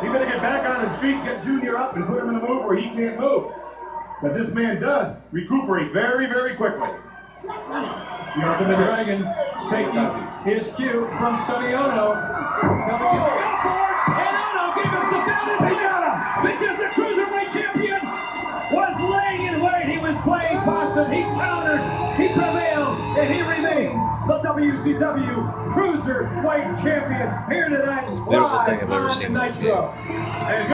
He's going to get back on his feet, get Junior up, and put him in a move where he can't move. But this man does recuperate very, very quickly. The Ultimate Dragon taking his cue from Sonny Ono. Telling him to go for it, and Ono gave him some down and he got him. Because the Cruiserweight champion was laying in wait. He was playing possum. He countered, he prevailed, and he remains the WCW Cruiserweight champion here tonight. Beautiful thing I've ever seen in this game. Nitro.